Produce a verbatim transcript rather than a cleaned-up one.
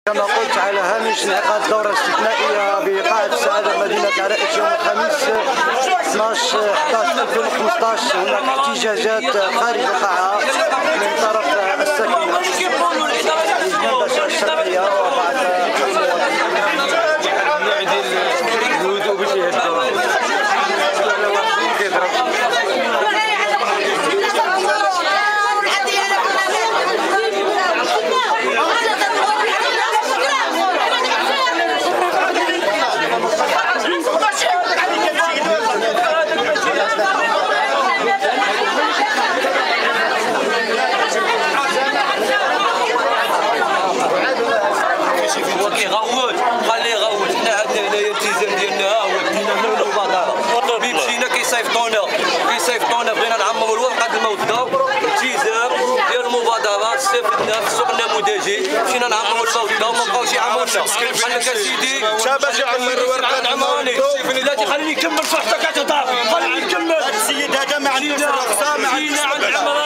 كما قلت على هامش انعقاد دورة استثنائية بقاعة السعادة مدينة عرائش يوم الخميس اثناش حداش ألفين وخمسطاش. هناك احتجاجات خارج القاعة من طرف الساكنة الأجندة الشرقية وبعد الهدوء باش يهدوا. كيغوت خليه يغوت. حنا عندنا هنايا الالتزام ديالنا ها هو بدينا من المبادره مشينا كيصيفطونا كيصيفطونا بغينا نعمروا الورقه الموجوده الالتزام ديال المبادره استفدنا في السوق النموذجي مشينا نعمروا الموجوده وما بقاوش يعمرونا. قال لك اسيدي باش يعمر الورقه نعمروني بلاتي خليني نكمل في حتى كتهضر خليني نكمل. هذا السيد هذا ما عندوش الرخصه ما عندوش